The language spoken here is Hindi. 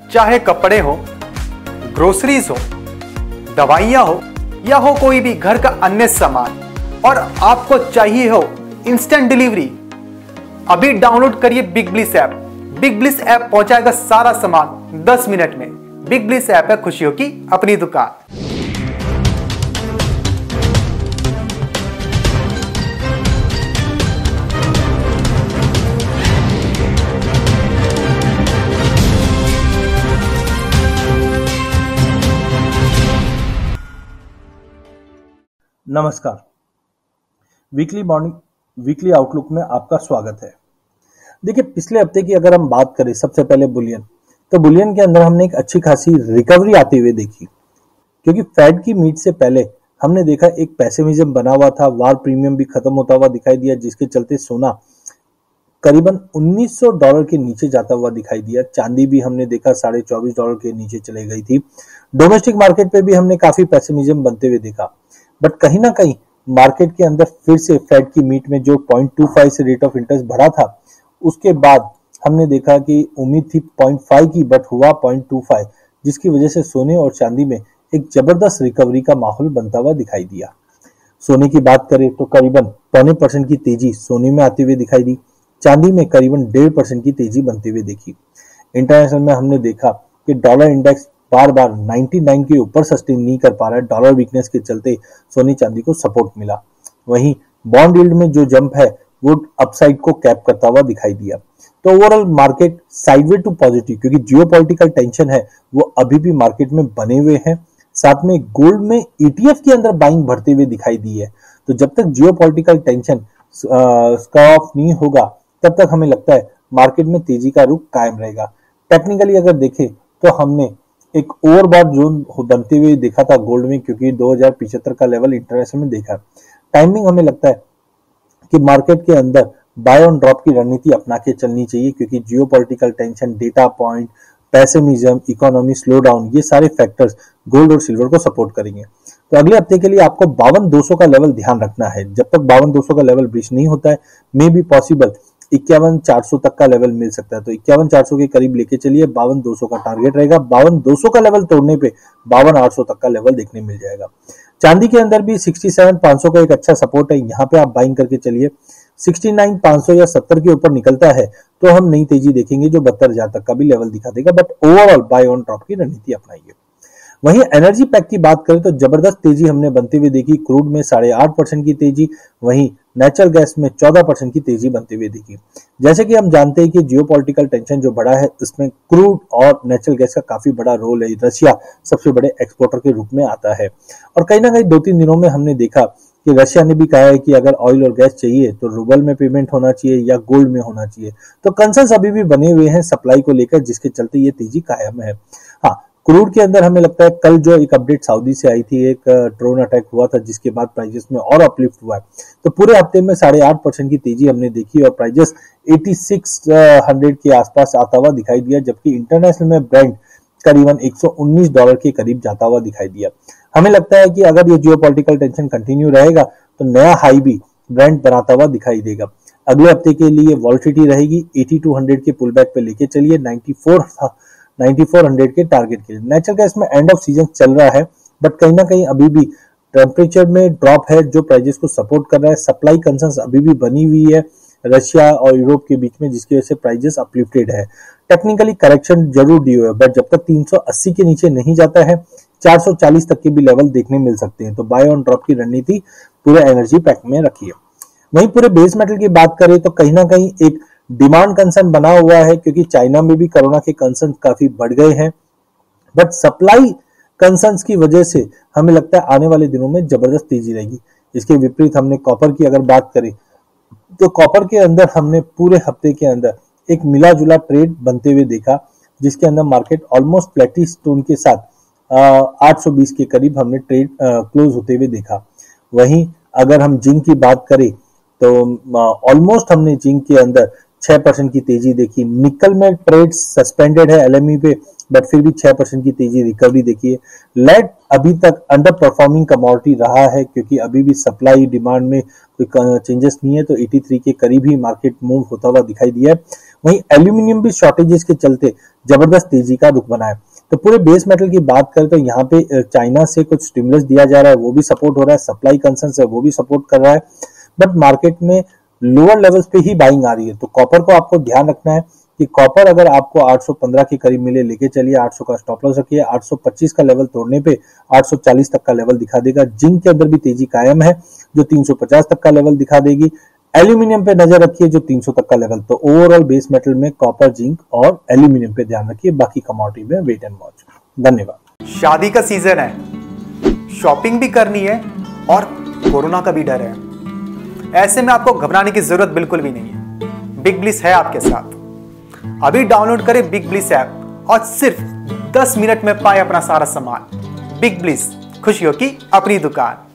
चाहे कपड़े हो, ग्रोसरीज हो, दवाइयाँ हो या हो कोई भी घर का अन्य सामान, और आपको चाहिए हो इंस्टेंट डिलीवरी, अभी डाउनलोड करिए Big Bliss app. Big Bliss app पहुंचाएगा सारा सामान 10 मिनट में। बिग ब्लिस ऐप है खुशियों की अपनी दुकान। नमस्कार। वीकली आउटलुक में आपका स्वागत है। देखिए, पिछले हफ्ते की अगर हम बात करें, सबसे पहले बुलियन, तो बुलियन के अंदर हमने एक अच्छी खासी रिकवरी आते हुए देखी, क्योंकि फेड की मीट से पहले हमने देखा एक पेसिमिज्म बना हुआ था, वार प्रीमियम भी खत्म होता हुआ दिखाई दिया, जिसके चलते सोना करीबन $1900 के नीचे जाता हुआ दिखाई दिया। चांदी भी हमने देखा $24.5 के नीचे चले गई थी। डोमेस्टिक मार्केट पे भी हमने काफी पेसिमिज्म बनते हुए देखा, बट कहीं ना कहीं मार्केट के अंदर फिर से फेड की मीट में जो 0.25 से रेट ऑफ इंटरेस्ट बढ़ा था, उसके बाद हमने देखा कि उम्मीद थी 0.5 की, बट हुआ 0.25, जिसकी वजह से सोने और चांदी में एक जबरदस्त रिकवरी का माहौल बनता हुआ दिखाई दिया। सोने की बात करें तो करीबन 0.25% की तेजी सोने में आती हुई दिखाई दी। चांदी में करीबन 1.5% की तेजी बनते हुए देखी। इंटरनेशनल में हमने देखा कि डॉलर इंडेक्स बार बार 99 के ऊपर सस्टेन नहीं कर पा रहा है। डॉलर वीकनेस के चलते सोने चांदी को सपोर्ट मिला। वहीं बॉन्ड यील्ड में जो जंप है वो अपसाइड को कैप करता हुआ दिखाई दिया। तो overall market sideway to positive, क्योंकि जियोपॉलिटिकल टेंशन है वो अभी भी मार्केट में बने हुए हैं। साथ में गोल्ड में ETF के अंदर बाइंग बढ़ते हुए दिखाई दी है। तो जब तक जियोपॉलिटिकल टेंशन ऑफ नहीं होगा, तब तक हमें लगता है मार्केट में तेजी का रुख कायम रहेगा। टेक्निकली अगर देखें तो हमने एक ओवरबॉट जोन बनते हुए देखा था गोल्ड में, क्योंकि 2075 का लेवल इंटरनेशनल में देखा। टाइमिंग हमें लगता है कि मार्केट के अंदर बाय ऑन ड्रॉप की रणनीति अपना के चलनी चाहिए, क्योंकि geopolitical tension, data point, pessimism, economy slow down, ये सारे फैक्टर्स गोल्ड और सिल्वर को सपोर्ट करेंगे। तो अगले हफ्ते के लिए आपको 5200 का लेवल ध्यान रखना है। जब तक 5200 का लेवल ब्रीच नहीं होता है, मे बी पॉसिबल 51,400 तक का लेवल मिल सकता है। तो 51,400 के करीब लेके चलिए। 52,200 का टारगेट रहेगा। 52,200 का लेवल तोड़ने पे 52,800 तक का लेवल देखने मिल जाएगा। चांदी के अंदर भी 67,500 का एक अच्छा सपोर्ट है, यहाँ पे आप बाइंग करके चलिए। 69,500 या 70 के ऊपर निकलता है तो हम नई तेजी देखेंगे, जो 72,000 तक का भी लेवल दिखा देगा। But overall buy on drop की रणनीति अपनाइए। वहीं एनर्जी पैक की बात करें तो जबरदस्त तेजी हमने बनते हुए देखी। क्रूड में 8.5% की तेजी, वहीं नेचुरल गैस में 14% की तेजी बनते हुए देखी। जैसे कि हम जानते हैं कि जियोपॉलिटिकल टेंशन जो बढ़ा है, इसमें क्रूड और नेचुरल गैस का काफी बड़ा रोल है। रशिया सबसे बड़े एक्सपोर्टर के रूप में आता है, और कहीं ना कहीं 2-3 दिनों में हमने देखा कि रशिया ने भी कहा है कि अगर ऑयल और गैस चाहिए तो रूबल में पेमेंट होना चाहिए या गोल्ड में होना चाहिए। तो कंसर्न्स अभी भी बने हुए हैं सप्लाई को लेकर, जिसके चलते ये तेजी कायम है। हाँ, क्रूड के अंदर हमें लगता है कल जो एक अपडेट सऊदी से आई थी, एक ड्रोन अटैक हुआ था, जिसके बाद प्राइजेस में और अपलिफ्ट हुआ है। तो पूरे हफ्ते में 8.5% की तेजी हमने देखी और प्राइजेस 8600 के आसपास आता हुआ दिखाई दिया, जबकि इंटरनेशनल में ब्रेंट करीबन $119 के करीब जाता हुआ दिखाई दिया। हमें लगता है कि अगर ये जियोपॉलिटिकल टेंशन कंटिन्यू रहेगा तो नया हाई भी ब्रेंट बनाता हुआ दिखाई देगा। अगले हफ्ते के लिए वॉलेटिलिटी रहेगी। 8200 के पुल बैक पे लेके चलिए 9400 के टारगेट के लिए। नेचुरल गैस में एंड ऑफ सीजन चल रहा है, बट कहीं ना कहीं अभी भी टेम्परेचर में ड्रॉप है जो प्राइजेस को सपोर्ट कर रहा है। सप्लाई कंसर्न्स अभी भी बनी हुई है रशिया और यूरोप के बीच में, जिसकी वजह से प्राइजेस अपलिफ्टेड है। टेक्निकली करेक्शन जरूर डी है, बट जब तक 380 के नीचे नहीं जाता है, 440 तक के भी लेवल देखने मिल सकते हैं। तो बाय ऑन ड्रॉप की रणनीति पूरे एनर्जी पैक में रखिए। वहीं पूरे बेस मेटल की बात करें तो कहीं ना कहीं एक डिमांड कंसर्न बना हुआ है, क्योंकि चाइना में भी कोरोना के कंसर्न काफी बढ़ गए हैं, बट सप्लाई कंसर्न्स की वजह से हमें लगता है आने वाले दिनों में जबरदस्त तेजी रहेगी। इसके विपरीत हमने कॉपर की अगर बात करें तो कॉपर के अंदर हमने पूरे हफ्ते के अंदर एक मिला जुला ट्रेड बनते हुए देखा, जिसके अंदर मार्केट ऑलमोस्ट फ्लैटिश टोन के साथ 820 के करीब हमने ट्रेड क्लोज होते हुए देखा। वहीं अगर हम जिंक की बात करें तो ऑलमोस्ट हमने जिंक के अंदर 6% की तेजी देखी। निकल में ट्रेड सस्पेंडेड है LME पे, बट फिर भी 6% की तेजी रिकवरी देखी है। लेड अभी तक अंडर परफॉर्मिंग कमोडिटी रहा है, क्योंकि अभी भी सप्लाई डिमांड में कोई चेंजेस नहीं है, तो 83 के करीब ही मार्केट मूव होता हुआ दिखाई दिया है। वहीं एल्यूमिनियम भी शॉर्टेजेस के चलते जबरदस्त तेजी का रुख बना है। तो पूरे बेस मेटल की बात करें तो यहाँ पे चाइना से कुछ स्टिमुलस दिया जा रहा है, वो भी सपोर्ट हो रहा है, सप्लाई कंसर्न है वो भी सपोर्ट कर रहा है, बट मार्केट में लोअर लेवल्स पे ही बाइंग आ रही है। तो कॉपर को आपको ध्यान रखना है कि कॉपर अगर आपको 815 के करीब मिले लेके चलिए, 800 का स्टॉप लॉस रखिए, 825 का लेवल तोड़ने पे 840 तक का लेवल दिखा देगा। जिंक के अंदर भी तेजी कायम है जो 350 तक का लेवल दिखा देगी। एल्यूमिनियम पे नजर रखिए जो 300 तक का लेवल। तो ओवरऑल बेस मेटल में कॉपर, जिंक और एल्यूमिनियम पे ध्यान रखिए, बाकी कमोडिटी में वेट एंड वॉच। धन्यवाद। शादी का सीजन है, शॉपिंग भी करनी है और कोरोना का भी डर है। ऐसे में आपको घबराने की जरूरत बिल्कुल भी नहीं है। बिग ब्लिस है आपके साथ। अभी डाउनलोड करें बिग ब्लिस ऐप और सिर्फ 10 मिनट में पाए अपना सारा सामान। बिग ब्लिस, खुशियों की अपनी दुकान।